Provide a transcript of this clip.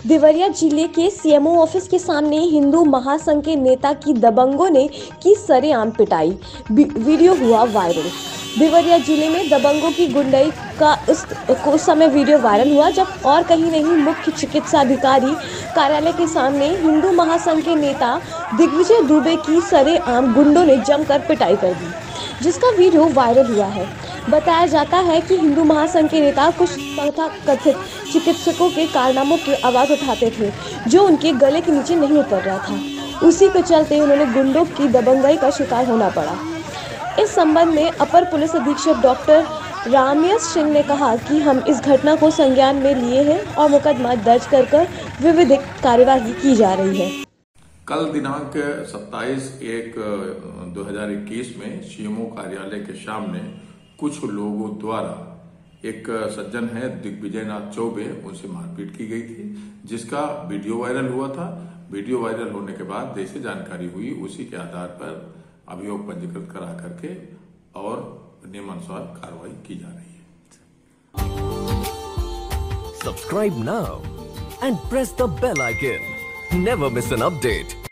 देवरिया जिले के CMO office के सामने हिंदू महासंघ के नेता की दबंगों ने की सरेआम पिटाई। वीडियो हुआ वायरल। देवरिया जिले में दबंगों की गुंडाई का उस समय वीडियो वायरल हुआ जब और कहीं नहीं मुख्य चिकित्सा अधिकारी कार्यालय के सामने हिंदू महासंघ के नेता दिग्विजय दुबे की सरेआम गुंडों ने जमकर पिटाई कर दी, जिसका वीडियो वायरल हुआ है। बताया जाता है कि हिंदू महासंघ के नेता कुछ तथाकथित चिकित्सकों के कारनामों की आवाज उठाते थे जो उनके गले के नीचे नहीं उतर रहा था। उसी के चलते उन्होंने गुंडों की दबंगई का शिकार होना पड़ा। इस संबंध में अपर पुलिस अधीक्षक डॉक्टर रामेश सिंह ने कहा कि हम इस घटना को संज्ञान में लिए हैं और मुकदमा दर्ज कर विधिक कार्यवाही की जा रही है। कल दिनांक 27/1/2021 में सीएमओ कार्यालय के सामने कुछ लोगों द्वारा एक सज्जन है दिग्विजय नाथ चौबे, उनसे मारपीट की गई थी, जिसका वीडियो वायरल हुआ था। वीडियो वायरल होने के बाद जैसे जानकारी हुई उसी के आधार पर अभियोग पंजीकृत करा करके और नियमानुसार कार्रवाई की जा रही है। Subscribe now and press the bell icon. Never miss an update.